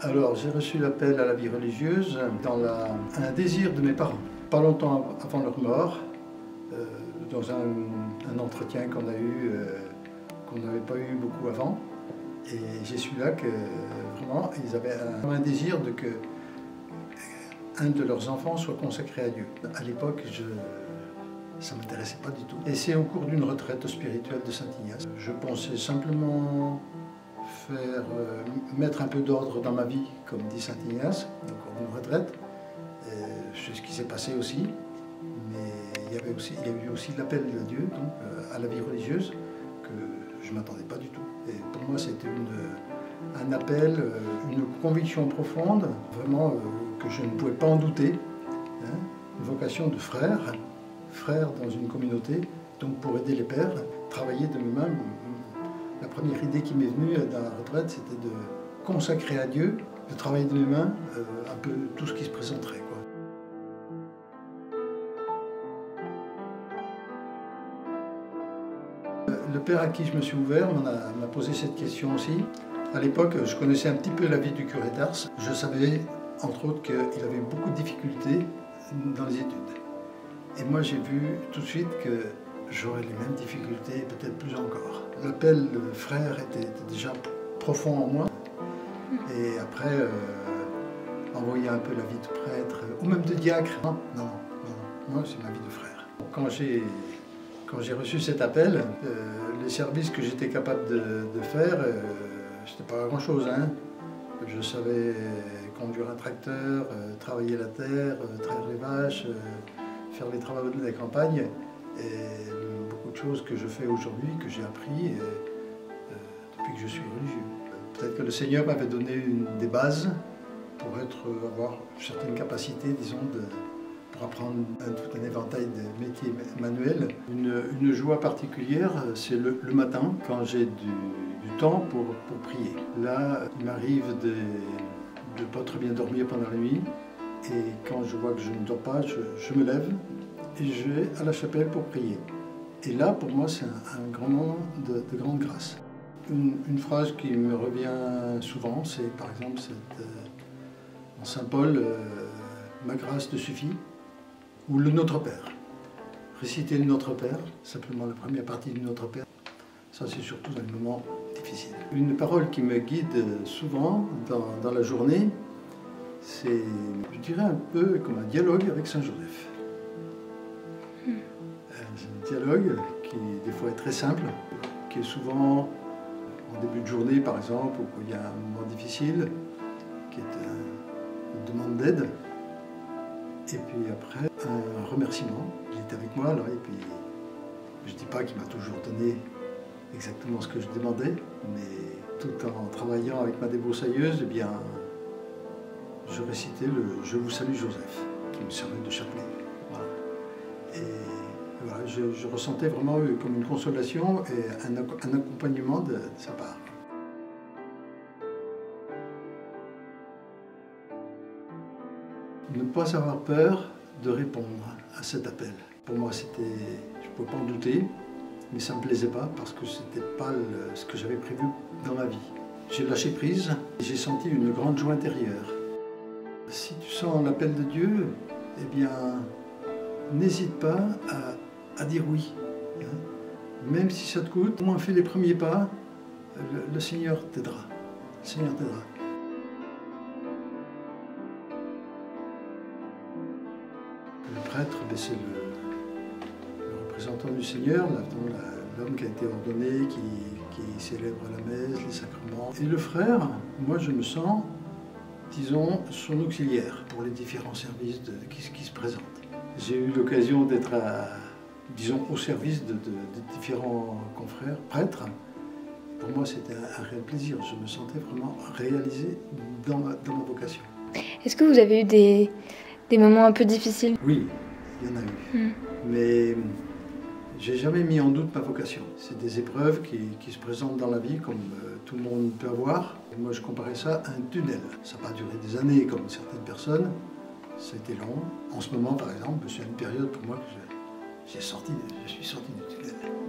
Alors, j'ai reçu l'appel à la vie religieuse dans un désir de mes parents. Pas longtemps avant leur mort, dans un entretien qu'on a eu, qu'on n'avait pas eu beaucoup avant. Et j'ai su là que vraiment, ils avaient un désir de que un de leurs enfants soit consacré à Dieu. À l'époque, ça ne m'intéressait pas du tout. Et c'est au cours d'une retraite spirituelle de Saint-Ignace. Je pensais simplement mettre un peu d'ordre dans ma vie, comme dit Saint-Ignace, au cours d'une retraite. C'est ce qui s'est passé aussi. Mais il y a eu aussi l'appel de Dieu, donc, à la vie religieuse, que je ne m'attendais pas du tout. Et pour moi, c'était un appel, une conviction profonde, vraiment que je ne pouvais pas en douter. Hein, une vocation de frère dans une communauté, donc pour aider les pères, travailler de même. La première idée qui m'est venue dans la retraite, c'était de consacrer à Dieu, de travailler de mes mains, un peu tout ce qui se présenterait, quoi. Le père à qui je me suis ouvert m'a posé cette question aussi. À l'époque, je connaissais un petit peu la vie du curé d'Ars. Je savais, entre autres, qu'il avait beaucoup de difficultés dans les études. Et moi, j'ai vu tout de suite que j'aurais les mêmes difficultés, peut-être plus encore. L'appel de frère était déjà profond en moi. Et après, envoyer un peu la vie de prêtre, ou même de diacre. Non, moi, c'est ma vie de frère. Quand j'ai reçu cet appel, les services que j'étais capable de faire, c'était pas grand-chose, hein. Je savais conduire un tracteur, travailler la terre, traire les vaches, faire les travaux de la campagne, et beaucoup de choses que je fais aujourd'hui, que j'ai appris depuis que je suis religieux. Peut-être que le Seigneur m'avait donné des bases pour avoir certaines capacités, disons, pour apprendre tout un éventail de métiers manuels. Une joie particulière, c'est le matin, quand j'ai du temps pour prier. Là, il m'arrive de ne pas très bien dormir pendant la nuit. Et quand je vois que je ne dors pas, je me lève et je vais à la chapelle pour prier. Et là, pour moi, c'est un grand moment de grande grâce. Une phrase qui me revient souvent, c'est par exemple en Saint Paul, ma grâce te suffit, ou le Notre Père. Réciter le Notre Père, simplement la première partie du Notre Père, ça c'est surtout dans les moments difficiles. Une parole qui me guide souvent dans la journée, c'est, je dirais, un peu comme un dialogue avec Saint Joseph. C'est un dialogue qui, des fois, est très simple, qui est souvent en début de journée, par exemple, où il y a un moment difficile, qui est une demande d'aide, et puis après, un remerciement. Il est avec moi, là, et puis je ne dis pas qu'il m'a toujours donné exactement ce que je demandais, mais tout en travaillant avec ma débroussailleuse, eh bien, je récitais le « Je vous salue Joseph », qui me servait de chapelet. Voilà. Et voilà, je ressentais vraiment comme une consolation et un accompagnement de sa part. Ne pas avoir peur de répondre à cet appel. Pour moi, je ne pouvais pas en douter, mais ça ne me plaisait pas parce que ce n'était pas ce que j'avais prévu dans ma vie. J'ai lâché prise et j'ai senti une grande joie intérieure. Si tu sens l'appel de Dieu, eh bien, n'hésite pas à dire oui. Hein. Même si ça te coûte, au moins fais les premiers pas, le Seigneur t'aidera. Le Seigneur t'aidera. Le prêtre, c'est le représentant du Seigneur, l'homme qui a été ordonné, qui célèbre la messe, les sacrements. Et le frère, moi je me sens, disons, son auxiliaire pour les différents services qui se présentent. J'ai eu l'occasion d'être, disons, au service de différents confrères, prêtres. Pour moi, c'était un réel plaisir. Je me sentais vraiment réalisé dans ma vocation. Est-ce que vous avez eu des moments un peu difficiles? Oui, il y en a eu. Mais j'ai jamais mis en doute ma vocation. C'est des épreuves qui se présentent dans la vie, comme tout le monde peut avoir. Et moi, je comparais ça à un tunnel. Ça n'a pas duré des années, comme certaines personnes. Ça a été long. En ce moment, par exemple, c'est une période pour moi que je suis sorti du tunnel.